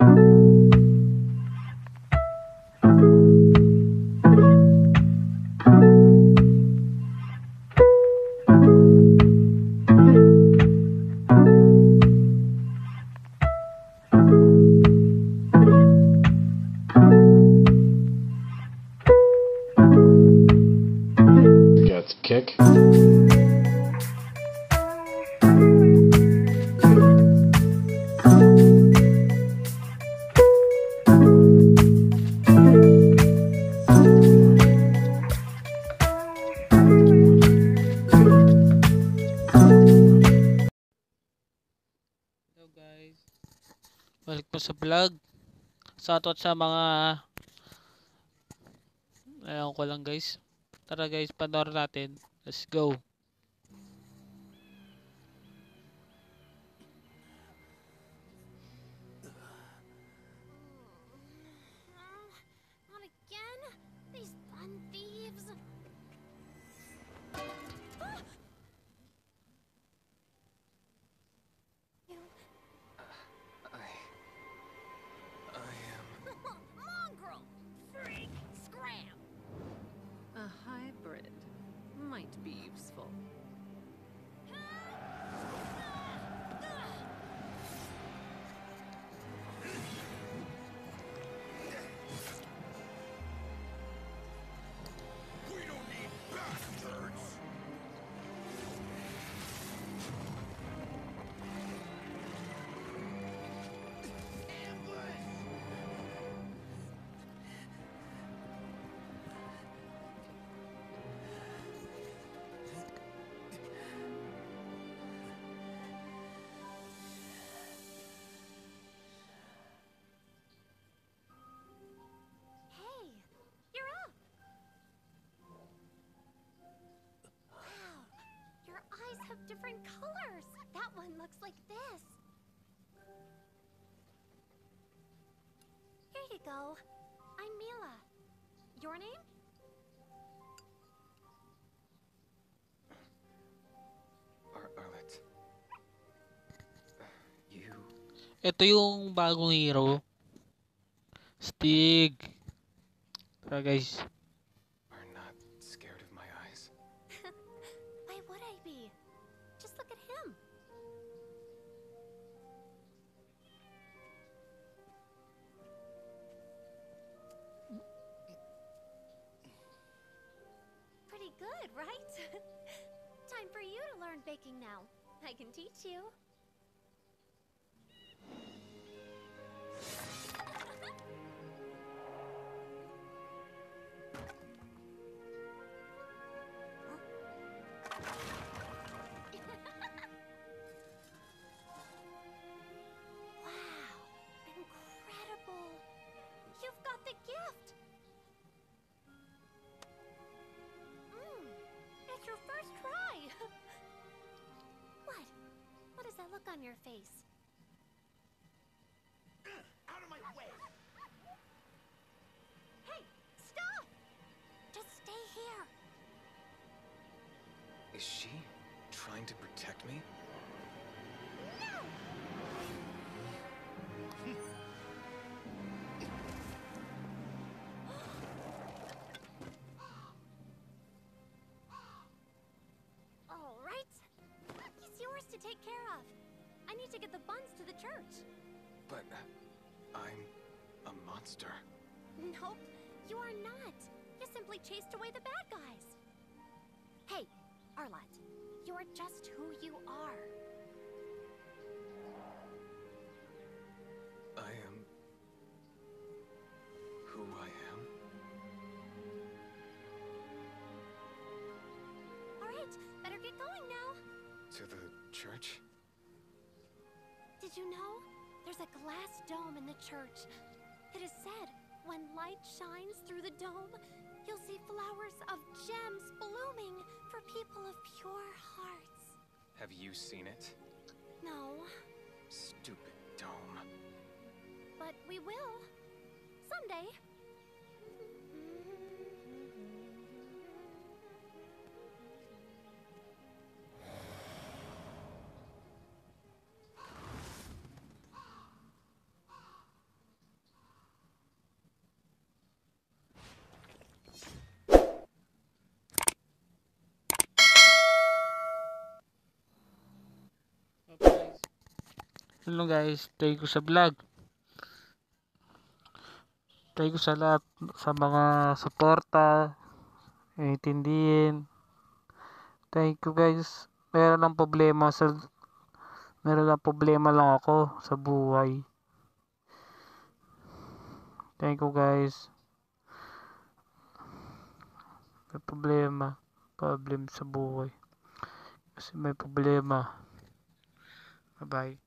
Gets kick. Hello guys, balik po sa vlog. Shoutout sa mga ayaw ko lang guys. Tara guys, panoorin natin. Let's go. Not again? These fun thieves. You I am mongrel! Freak! Scram! A hybrid might be useful. We don't need bastards! Hey, you're up! Wow, your eyes have different colors. That one looks like this. Here you go. I'm Mila. Your name? Arlette. You Ito yung bagong hero. Stig. Tara guys. are not scared of my eyes? Why would I be? Just look at him. Pretty good, right? Time for you to learn baking now. I can teach you. Wow, incredible. You've got the gift. It's your first try. What? What does that look on your face? Out of my way! Hey, stop! Just stay here. Is she trying to protect me? No! All right. He's yours to take care of. I need to get the buns to the church. But I'm a monster. Nope, you are not. You simply chased away the bad guys. Hey, Arlette, you are just who you are. I am who I am. All right, better get going now. To the church? Did you know? There's a glass dome in the church. It is said, when light shines through the dome, you'll see flowers of gems blooming for people of pure hearts. Have you seen it? No, Stupid dome. but we will. Someday. Hello guys, thank you sa vlog. Thank you sa lahat, sa mga suporta, intindihin. Thank you guys. Meron lang problema lang ako sa buhay. Thank you guys. May problem sa buhay. Kasi may problema. Bye bye.